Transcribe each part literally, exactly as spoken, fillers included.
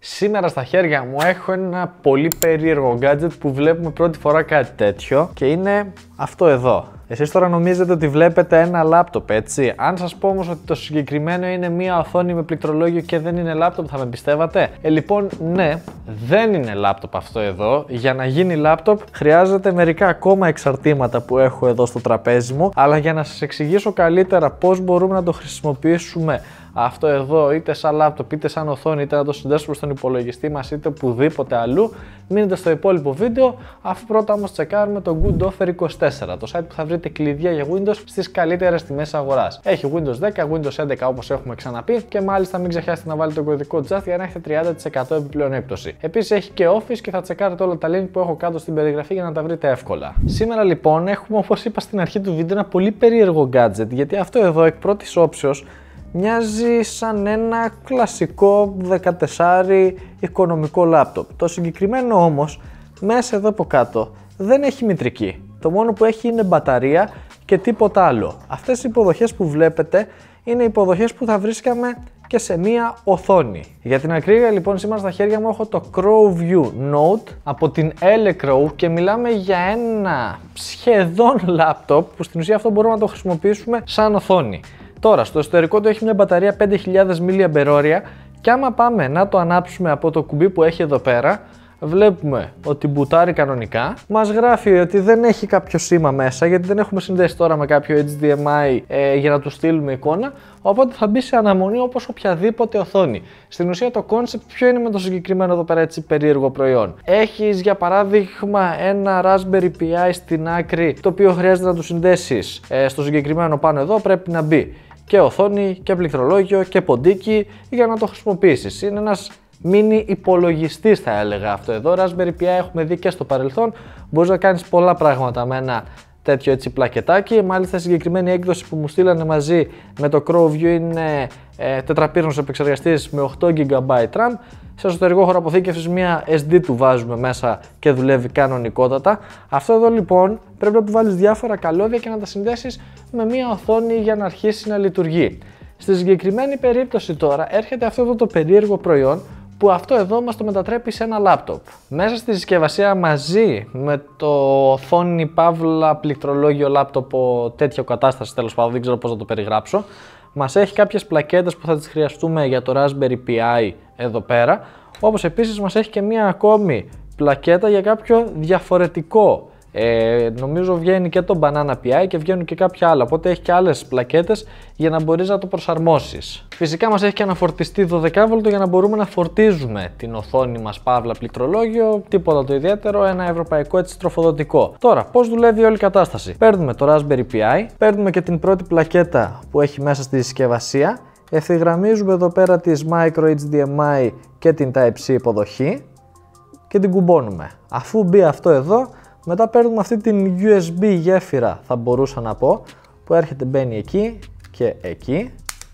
Σήμερα στα χέρια μου έχω ένα πολύ περίεργο gadget που βλέπουμε πρώτη φορά κάτι τέτοιο και είναι αυτό εδώ. Εσείς τώρα νομίζετε ότι βλέπετε ένα λάπτοπ, έτσι. Αν σας πω όμως ότι το συγκεκριμένο είναι μία οθόνη με πληκτρολόγιο και δεν είναι λάπτοπ, θα με πιστεύατε? Ε, λοιπόν, ναι, δεν είναι λάπτοπ αυτό εδώ. Για να γίνει λάπτοπ χρειάζεται μερικά ακόμα εξαρτήματα που έχω εδώ στο τραπέζι μου, αλλά για να σας εξηγήσω καλύτερα πώς μπορούμε να το χρησιμοποιήσουμε αυτό εδώ, είτε σαν λάπτοπ, είτε σαν οθόνη, είτε να το συνδέσουμε στον υπολογιστή μας, είτε οπουδήποτε αλλού, μείνετε στο υπόλοιπο βίντεο, αφού πρώτα όμως τσεκάρουμε το Good Offer είκοσι τέσσερα, το site που θα βρείτε κλειδιά για Windows στις καλύτερες τιμές αγοράς. Έχει Windows δέκα, Windows έντεκα όπως έχουμε ξαναπεί και μάλιστα μην ξεχάσετε να βάλετε τον κωδικό τζαστ για να έχετε τριάντα τοις εκατό επιπλέον έκπτωση. Επίσης έχει και Office και θα τσεκάρετε όλα τα link που έχω κάτω στην περιγραφή για να τα βρείτε εύκολα. Σήμερα λοιπόν έχουμε, όπως είπα στην αρχή του βίντεο, ένα πολύ περίεργο gadget, γιατί αυτό εδώ εκ πρώτης όψεως μοιάζει σαν ένα κλασικό δεκατέσσερα οικονομικό λάπτοπ. Το συγκεκριμένο όμως μέσα εδώ από κάτω δεν έχει μητρική. Το μόνο που έχει είναι μπαταρία και τίποτα άλλο. Αυτές οι υποδοχές που βλέπετε είναι υποδοχές που θα βρίσκαμε και σε μία οθόνη. Για την ακρίβεια λοιπόν σήμερα στα χέρια μου έχω το CrowView Note από την Elecrow και μιλάμε για ένα σχεδόν λάπτοπ που στην ουσία αυτό μπορούμε να το χρησιμοποιήσουμε σαν οθόνη. Τώρα, στο εσωτερικό του έχει μια μπαταρία πέντε χιλιάδες μιλιαμπερόρια και άμα πάμε να το ανάψουμε από το κουμπί που έχει εδώ πέρα, βλέπουμε ότι μπουτάρει κανονικά. Μας γράφει ότι δεν έχει κάποιο σήμα μέσα, γιατί δεν έχουμε συνδέσει τώρα με κάποιο έιτς ντι εμ άι ε, για να του στείλουμε εικόνα, οπότε θα μπει σε αναμονή όπως οποιαδήποτε οθόνη. Στην ουσία το concept ποιο είναι με το συγκεκριμένο εδώ πέρα έτσι περίεργο προϊόν? Έχεις για παράδειγμα ένα Raspberry Pi στην άκρη, το οποίο χρειάζεται να του συνδέσεις ε, στο συγκεκριμένο πάνω εδώ, πρέπει να μπει και οθόνη και πληκτρολόγιο και ποντίκι για να το χρησιμοποιήσεις. Είναι ένας μίνι υπολογιστής θα έλεγα αυτό εδώ. Raspberry Pi έχουμε δει και στο παρελθόν. Μπορείς να κάνεις πολλά πράγματα με ένα τέτοιο έτσι πλακετάκι. Μάλιστα η συγκεκριμένη έκδοση που μου στείλανε μαζί με το CrowView είναι ε, τετραπύρινος επεξεργαστής με οκτώ τζι μπι RAM. Σε εσωτερικό χώρο αποθήκευσης μια ες ντι του βάζουμε μέσα και δουλεύει κανονικότατα. Αυτό εδώ λοιπόν πρέπει να του βάλεις διάφορα καλώδια και να τα συνδέσεις με μια οθόνη για να αρχίσει να λειτουργεί. Στη συγκεκριμένη περίπτωση τώρα έρχεται αυτό εδώ το περίεργο προϊόν που αυτό εδώ μας το μετατρέπει σε ένα λάπτοπ. Μέσα στη συσκευασία μαζί με το οθόνη, παύλα, πληκτρολόγιο, λάπτοπ, τέτοια κατάσταση τέλος πάντων, δεν ξέρω πώς να το περιγράψω, μας έχει κάποιες πλακέτες που θα τις χρειαστούμε για το Raspberry Pi εδώ πέρα, όπως επίσης μας έχει και μία ακόμη πλακέτα για κάποιο διαφορετικό. Ε, νομίζω βγαίνει και το Banana πι άι και βγαίνουν και κάποια άλλα, οπότε έχει και άλλες πλακέτες για να μπορείς να το προσαρμόσεις. Φυσικά μας έχει και ένα φορτιστή δώδεκα βολτ για να μπορούμε να φορτίζουμε την οθόνη μας, παύλα, πληκτρολόγιο, τίποτα το ιδιαίτερο, ένα ευρωπαϊκό έτσι τροφοδοτικό. Τώρα, πώς δουλεύει όλη η κατάσταση? Παίρνουμε το Raspberry Pi, παίρνουμε και την πρώτη πλακέτα που έχει μέσα στη συσκευασία, ευθυγραμμίζουμε εδώ πέρα τις micro έιτς ντι εμ άι και την Type-C υποδοχή και την κουμπώνουμε. Αφού μπει αυτό εδώ, μετά παίρνουμε αυτή την γιου ες μπι γέφυρα, θα μπορούσα να πω, που έρχεται, μπαίνει εκεί και εκεί.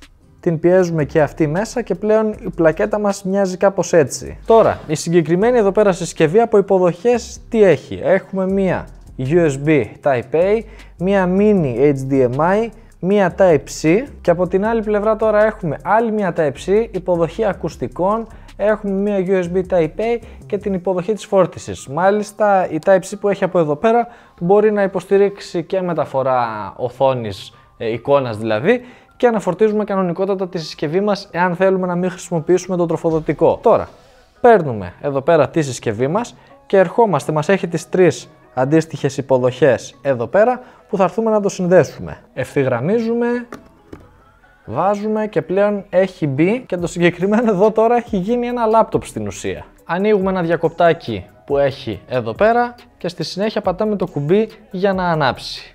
Την πιέζουμε και αυτή μέσα και πλέον η πλακέτα μας μοιάζει κάπως έτσι. Τώρα, η συγκεκριμένη εδώ πέρα συσκευή από υποδοχές τι έχει? Έχουμε μία γιου ες μπι Type-A, μία mini έιτς ντι εμ άι, μία Type-C και από την άλλη πλευρά τώρα έχουμε άλλη μία Type-C, υποδοχή ακουστικών, έχουμε μία γιου ες μπι Type-A και την υποδοχή της φόρτισης. Μάλιστα η Type-C που έχει από εδώ πέρα μπορεί να υποστηρίξει και μεταφορά οθόνης, ε, εικόνας δηλαδή, και να φορτίζουμε κανονικότατα τη συσκευή μας εάν θέλουμε να μην χρησιμοποιήσουμε το τροφοδοτικό. Τώρα, παίρνουμε εδώ πέρα τη συσκευή μας και ερχόμαστε, μας έχει τις τρεις αντίστοιχες υποδοχές εδώ πέρα που θα έρθουμε να το συνδέσουμε. Ευθυγραμμίζουμε, βάζουμε και πλέον έχει μπει και το συγκεκριμένο εδώ τώρα έχει γίνει ένα λάπτοπ στην ουσία. Ανοίγουμε ένα διακοπτάκι που έχει εδώ πέρα και στη συνέχεια πατάμε το κουμπί για να ανάψει.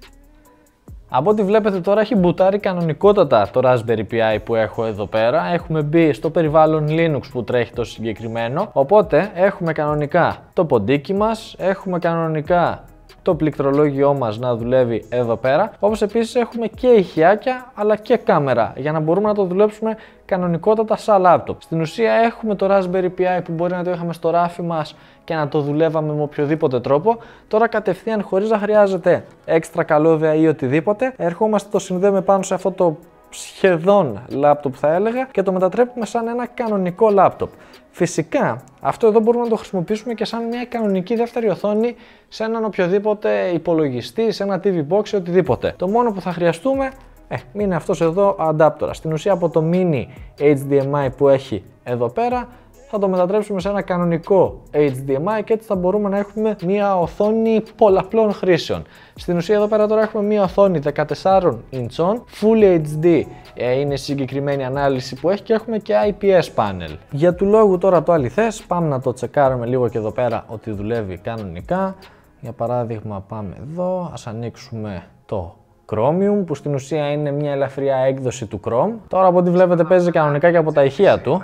Από ό,τι βλέπετε τώρα έχει μπουτάρει κανονικότατα το Raspberry Pi που έχω εδώ πέρα. Έχουμε μπει στο περιβάλλον Linux που τρέχει το συγκεκριμένο. Οπότε έχουμε κανονικά το ποντίκι μας, έχουμε κανονικά το πληκτρολόγιό μας να δουλεύει εδώ πέρα, όπως επίσης έχουμε και ηχιάκια αλλά και κάμερα για να μπορούμε να το δουλέψουμε κανονικότατα σαν λάπτοπ. Στην ουσία έχουμε το Raspberry Pi που μπορεί να το είχαμε στο ράφι μας και να το δουλεύαμε με οποιοδήποτε τρόπο. Τώρα κατευθείαν χωρίς να χρειάζεται έξτρα καλώδια ή οτιδήποτε, ερχόμαστε, το συνδέουμε πάνω σε αυτό το σχεδόν λάπτοπ θα έλεγα και το μετατρέπουμε σαν ένα κανονικό λάπτοπ. Φυσικά αυτό εδώ μπορούμε να το χρησιμοποιήσουμε και σαν μια κανονική δεύτερη οθόνη σε έναν οποιοδήποτε υπολογιστή, σε ένα τι βι box ή οτιδήποτε. Το μόνο που θα χρειαστούμε ε, είναι αυτός εδώ ο αντάπτορας. Στην ουσία από το mini έιτς ντι εμ άι που έχει εδώ πέρα θα το μετατρέψουμε σε ένα κανονικό έιτς ντι εμ άι και έτσι θα μπορούμε να έχουμε μια οθόνη πολλαπλών χρήσεων. Στην ουσία εδώ πέρα τώρα έχουμε μια οθόνη δεκατεσσάρων ιντσών, Full έιτς ντι ε, είναι η συγκεκριμένη ανάλυση που έχει και έχουμε και άι πι ες panel. Για του λόγου τώρα το αληθές, πάμε να το τσεκάρουμε λίγο και εδώ πέρα ότι δουλεύει κανονικά. Για παράδειγμα πάμε εδώ, ας ανοίξουμε το Chromium που στην ουσία είναι μια ελαφριά έκδοση του Chrome. Τώρα από ό,τι βλέπετε παίζει κανονικά και από τα ηχεία του.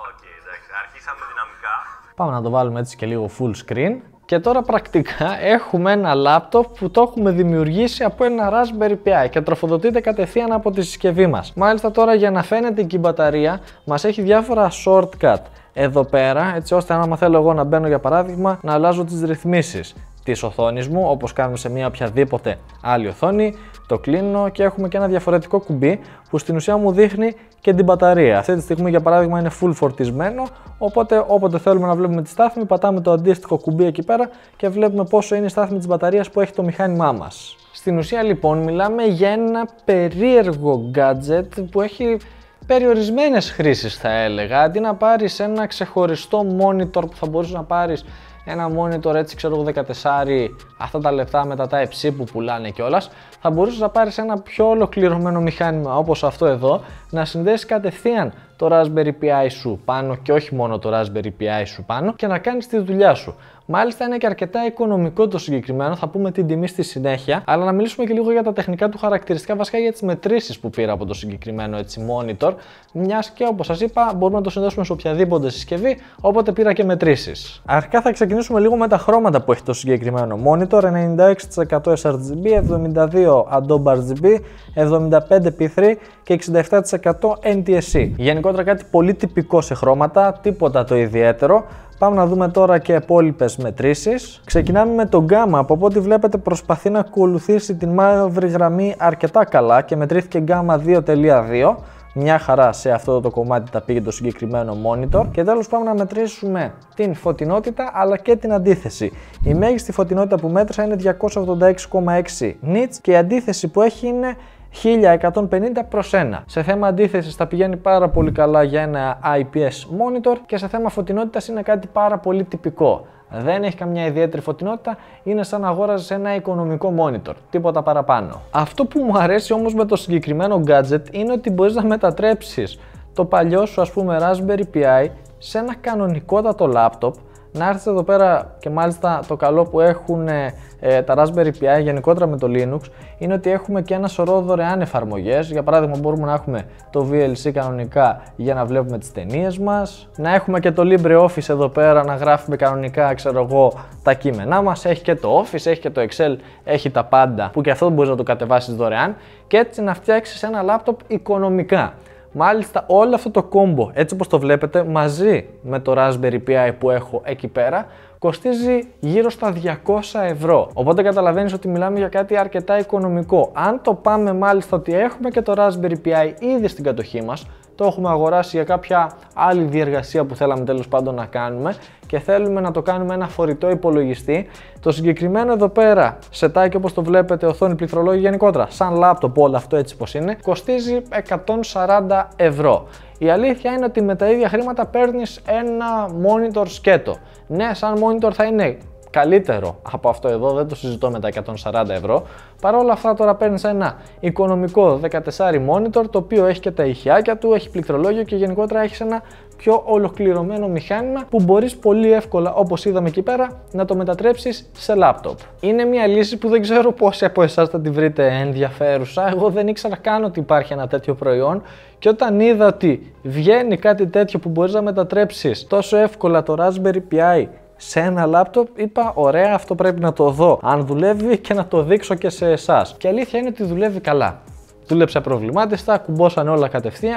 Πάμε να το βάλουμε έτσι και λίγο full screen. Και τώρα πρακτικά έχουμε ένα λάπτοπ που το έχουμε δημιουργήσει από ένα Raspberry Pi και τροφοδοτείται κατευθείαν από τη συσκευή μας. Μάλιστα τώρα για να φαίνεται και η μπαταρία μας έχει διάφορα shortcut εδώ πέρα, έτσι ώστε άμα θέλω εγώ να μπαίνω για παράδειγμα να αλλάζω τις ρυθμίσεις της οθόνης μου όπως κάνουμε σε μια οποιαδήποτε άλλη οθόνη. Το κλείνω και έχουμε και ένα διαφορετικό κουμπί που στην ουσία μου δείχνει και την μπαταρία. Αυτή τη στιγμή για παράδειγμα είναι full φορτισμένο, οπότε όποτε θέλουμε να βλέπουμε τη στάθμη πατάμε το αντίστοιχο κουμπί εκεί πέρα και βλέπουμε πόσο είναι η στάθμη της μπαταρίας που έχει το μηχάνημά μας. Στην ουσία λοιπόν μιλάμε για ένα περίεργο gadget που έχει περιορισμένες χρήσεις θα έλεγα. Αντί να πάρεις ένα ξεχωριστό monitor που θα μπορείς να πάρεις ένα monitor έτσι ξέρω εγώ δεκατέσσερα αυτά τα λεπτά με τα Type-C που πουλάνε κιόλας, θα μπορούσες να πάρεις ένα πιο ολοκληρωμένο μηχάνημα όπως αυτό εδώ, να συνδέσεις κατευθείαν το Raspberry Pi σου πάνω και όχι μόνο το Raspberry Pi σου πάνω και να κάνεις τη δουλειά σου. Μάλιστα είναι και αρκετά οικονομικό το συγκεκριμένο, θα πούμε την τιμή στη συνέχεια, αλλά να μιλήσουμε και λίγο για τα τεχνικά του χαρακτηριστικά, βασικά για τις μετρήσεις που πήρα από το συγκεκριμένο έτσι monitor, μιας και όπως σας είπα μπορούμε να το συνδέσουμε σε οποιαδήποτε συσκευή, οπότε πήρα και μετρήσεις. Αρχικά θα ξεκινήσουμε λίγο με τα χρώματα που έχει το συγκεκριμένο monitor, ενενήντα έξι τοις εκατό Σ Αρ Τζι Μπι, εβδομήντα δύο Adobe αρ τζι μπι, εβδομήντα πέντε πι θρι και εξήντα επτά τοις εκατό Εν Τι Ες Σι. Γενικότερα κάτι πολύ τυπικό σε χρώματα, τίποτα το ιδιαίτερο. Πάμε να δούμε τώρα και υπόλοιπες μετρήσεις. Ξεκινάμε με τον γκάμα, από ό,τι βλέπετε προσπαθεί να ακολουθήσει την μαύρη γραμμή αρκετά καλά και μετρήθηκε γκάμα δύο κόμμα δύο. Μια χαρά σε αυτό το κομμάτι τα πήγε το συγκεκριμένο monitor. Και τέλος πάμε να μετρήσουμε την φωτεινότητα αλλά και την αντίθεση. Η μέγιστη φωτεινότητα που μέτρησα είναι διακόσια ογδόντα έξι κόμμα έξι νιτς και η αντίθεση που έχει είναι χίλια εκατόν πενήντα προς ένα. Σε θέμα αντίθεσης θα πηγαίνει πάρα πολύ καλά για ένα άι πι ες monitor και σε θέμα φωτεινότητας είναι κάτι πάρα πολύ τυπικό. Δεν έχει καμιά ιδιαίτερη φωτεινότητα, είναι σαν να αγόραζες ένα οικονομικό monitor, τίποτα παραπάνω. Αυτό που μου αρέσει όμως με το συγκεκριμένο gadget είναι ότι μπορείς να μετατρέψεις το παλιό σου ας πούμε Raspberry Pi σε ένα κανονικότατο laptop, να έρθεις εδώ πέρα και μάλιστα το καλό που έχουν ε, τα Raspberry Pi γενικότερα με το Linux είναι ότι έχουμε και ένα σωρό δωρεάν εφαρμογές. Για παράδειγμα μπορούμε να έχουμε το βι ελ σι κανονικά για να βλέπουμε τις ταινίες μας, να έχουμε και το LibreOffice εδώ πέρα να γράφουμε κανονικά ξέρω εγώ τα κείμενά μας, έχει και το Office, έχει και το Excel, έχει τα πάντα που και αυτό μπορείς να το κατεβάσεις δωρεάν και έτσι να φτιάξεις ένα λάπτοπ οικονομικά. Μάλιστα όλο αυτό το κόμπο έτσι όπως το βλέπετε μαζί με το Raspberry Pi που έχω εκεί πέρα κοστίζει γύρω στα διακόσια ευρώ. Οπότε καταλαβαίνεις ότι μιλάμε για κάτι αρκετά οικονομικό. Αν το πάμε μάλιστα ότι έχουμε και το Raspberry Pi ήδη στην κατοχή μας, το έχουμε αγοράσει για κάποια άλλη διεργασία που θέλαμε τέλος πάντων να κάνουμε και θέλουμε να το κάνουμε ένα φορητό υπολογιστή, το συγκεκριμένο εδώ πέρα σετάκι όπως το βλέπετε, οθόνη, πληκτρολόγιο γενικότερα, σαν λάπτοπ όλο αυτό έτσι πως είναι, κοστίζει εκατόν σαράντα ευρώ. Η αλήθεια είναι ότι με τα ίδια χρήματα παίρνεις ένα monitor σκέτο. Ναι, σαν monitor θα είναι καλύτερο από αυτό εδώ, δεν το συζητώ με τα εκατόν σαράντα ευρώ. Παρ' όλα αυτά τώρα παίρνεις ένα οικονομικό δεκατέσσερα monitor το οποίο έχει και τα ηχιάκια του, έχει πληκτρολόγιο και γενικότερα έχεις ένα πιο ολοκληρωμένο μηχάνημα που μπορείς πολύ εύκολα όπως είδαμε εκεί πέρα να το μετατρέψεις σε λάπτοπ. Είναι μια λύση που δεν ξέρω πόσοι από εσάς θα τη βρείτε ενδιαφέρουσα, εγώ δεν ήξερα καν ότι υπάρχει ένα τέτοιο προϊόν και όταν είδα ότι βγαίνει κάτι τέτοιο που μπορείς να μετατρέψεις τόσο εύκολα το Raspberry Pi σε ένα λάπτοπ, είπα ωραία, αυτό πρέπει να το δω αν δουλεύει και να το δείξω και σε εσάς. Και η αλήθεια είναι ότι δουλεύει καλά. Δούλεψε προβλημάτιστα, κουμπώσανε όλα κατευθείαν,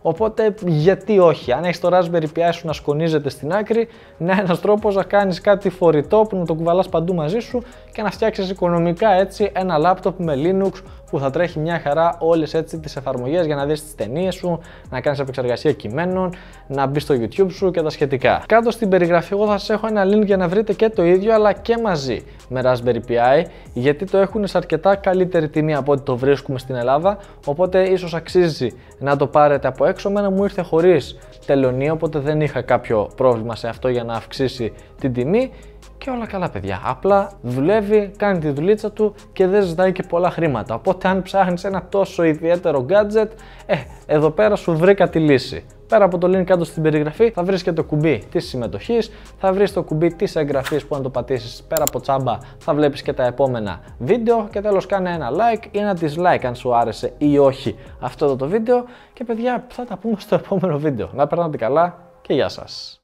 Οπότε γιατί όχι, αν έχεις το Raspberry Pi σου να σκονίζεται στην άκρη, είναι ένας τρόπος να κάνεις κάτι φορητό που να το κουβαλάς παντού μαζί σου και να φτιάξεις οικονομικά έτσι ένα λάπτοπ με Linux που θα τρέχει μια χαρά όλες έτσι τις εφαρμογές για να δεις τις ταινίες σου, να κάνεις επεξεργασία κειμένων, να μπεις στο YouTube σου και τα σχετικά. Κάτω στην περιγραφή εγώ θα σας έχω ένα link για να βρείτε και το ίδιο αλλά και μαζί με Raspberry Pi, γιατί το έχουν σε αρκετά καλύτερη τιμή από ό,τι το βρίσκουμε στην Ελλάδα, οπότε ίσως αξίζει να το πάρετε από έξω. Μένα μου ήρθε χωρίς τελωνία, οπότε δεν είχα κάποιο πρόβλημα σε αυτό για να αυξήσει την τιμή. Και όλα καλά παιδιά, απλά δουλεύει, κάνει τη δουλίτσα του και δεν ζητάει και πολλά χρήματα. Οπότε αν ψάχνεις ένα τόσο ιδιαίτερο gadget, ε, εδώ πέρα σου βρήκα τη λύση. Πέρα από το link κάτω στην περιγραφή θα βρεις και το κουμπί της συμμετοχής, θα βρεις το κουμπί της εγγραφής που αν το πατήσεις πέρα από τσάμπα θα βλέπεις και τα επόμενα βίντεο και τέλος κάνε ένα like ή ένα dislike αν σου άρεσε ή όχι αυτό το βίντεο και παιδιά θα τα πούμε στο επόμενο βίντεο. Να περνάτε καλά και γεια σας.